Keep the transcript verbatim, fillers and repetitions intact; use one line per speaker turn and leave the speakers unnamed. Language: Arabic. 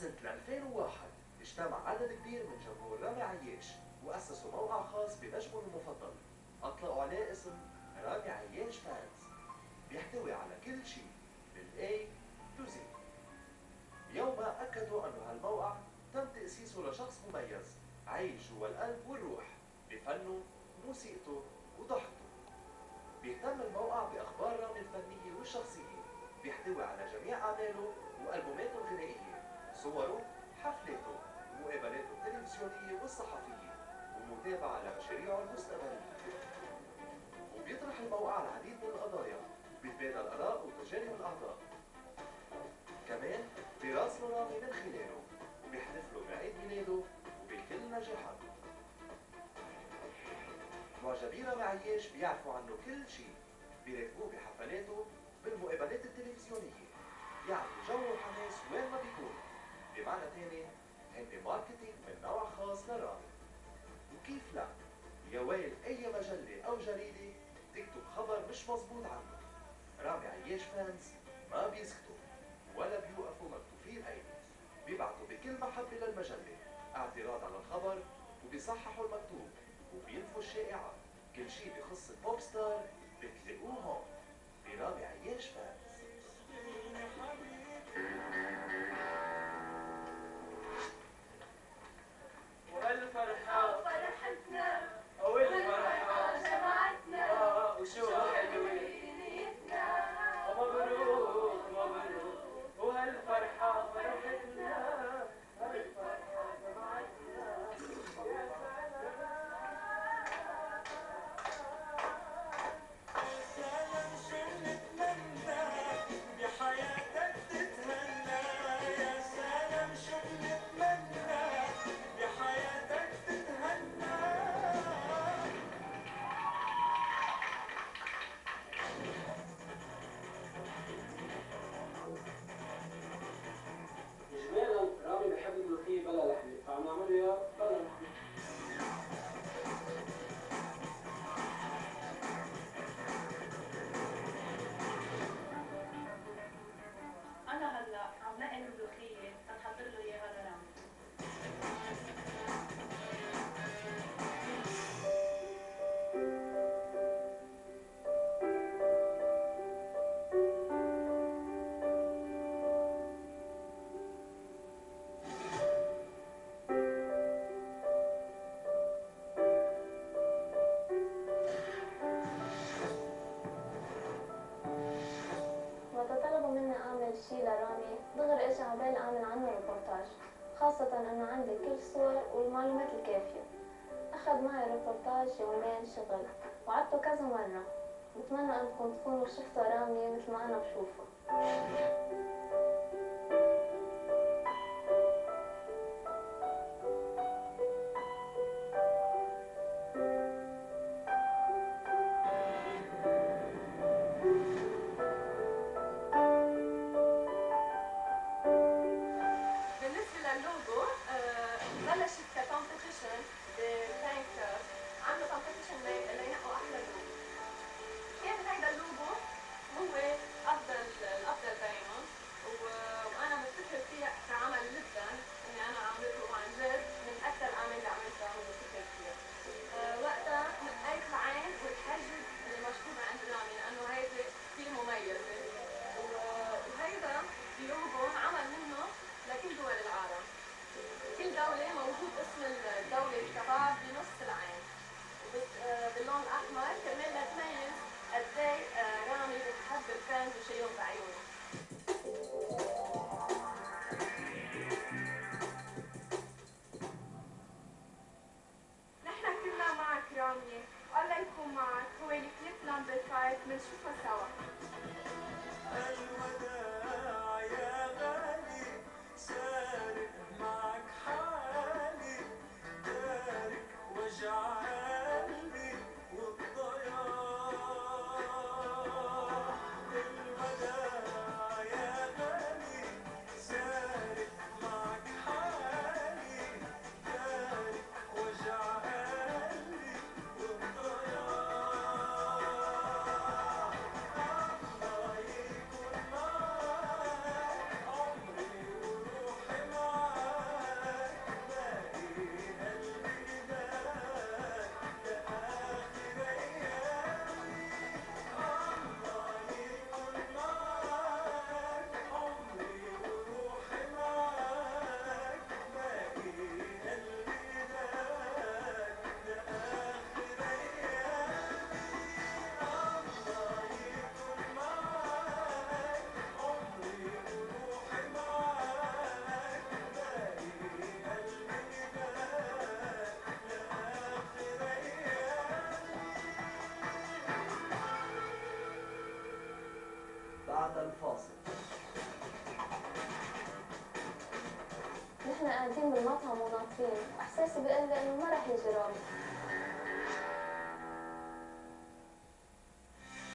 سنة ألفين وواحد اجتمع عدد كبير من جمهور رامي عياش وأسسوا موقع خاص بنجمهم المفضل، أطلقوا عليه اسم رامي عياش فانز، بيحتوي على كل شيء من A to Z. يومها أكدوا أنه هالموقع تم تأسيسه لشخص مميز عايش جوا القلب والروح بفنه وموسيقته وضحكته. بيهتم الموقع بأخبار رامي الفنية والشخصية، بيحتوي على جميع أعماله وألبوماته الغنائية، صوره، حفلاته، ومقابلاته التلفزيونية والصحفية، ومتابعة لمشاريعه المستقبلية. وبيطرح الموقع العديد من القضايا، بيتبادل آراء وتجارب الأعضاء. كمان بيراسلوا رامي من خلاله، وبيحتفلوا بعيد ميلاده وبكل نجاحاته. معجبي رامي عياش بيعرفوا عنه كل شيء، بيراقبوه بحفلاته بالمقابلات التلفزيونية، يعني جو وحماس وين ما بيكون. بمعنى تاني هن ماركتينج من نوع خاص لرامي. وكيف لا، يا ويل أي مجلة أو جريدة تكتب خبر مش مظبوط عنه، رامي عياش فانز ما بيسكتوا ولا بيوقفوا مكتوفين أيدي، بيبعتوا بكل محبة للمجلة اعتراض على الخبر وبيصححوا المكتوب وبينفوا الشائعات. كل شيء بخص البوب ستار بتلاقوه هون برامي عياش فانز.
والفرحة فرحتنا والفرحة جمعتنا وشو حلوينيتنا ومبروك مبروك وهالفرحة فرحتنا والفرحة جمعتنا. يا سلام شو نتمنى بحياتك تتهنى، يا سلام شو نتمنى بحياتك تتهنى.
إجمالا رامي بحب الملوخية بلا لحمة، فعم نعمل إياها بلا لحمة.
أنا هلا عم نقي الملوخية تنحضر له إياها لرامي.
وقت طلبوا مني أعمل شي لرامي دغري إجا عبالي أعمل عنه ريبورتاج، خاصة إنه عندي كل الصور والمعلومات الكافية. أخذ معي ريبورتاج يومين شغل وعدته كذا مرة. بتمنى أنكم تكونوا شفتوا رامي مثل ما أنا بشوفه.
بالنسبة للوجو بلشت ككومبيتيشن بثانك عملوا كومبيتيشن لينقوا أحلى لوجو. كان هيدا اللوجو هو أفضل الأفضل بينهم، وأنا مفتخر فيه كعمل جدا إني أنا عملته عن جد من أكثر الأعمال اللي عملتها ومفتخر فيها. وقتها نقيت العين والحاجب اللي مشهورة عند رامي لأنه هيدي كثير مميزة، وهيدا اللوجو عمل منه لكل دول العالم. كل دولة موجود اسم الدولة تبعها بنص العين باللون الأحمر كرمال لتميز قد ايه رامي بتحب الفانز وشيهم بعيونه.
نحن كنا معك رامي والله يكون معك. هو الكليب نمبر فايف بنشوفها سوا.
الوداع يا غالي سارق معك حالي، تارك وجع قلبي والضياع. الوداع
قاعدين بالمطعم وناطرين، وإحساسي بيقول لي إنه ما رح يجي رامي.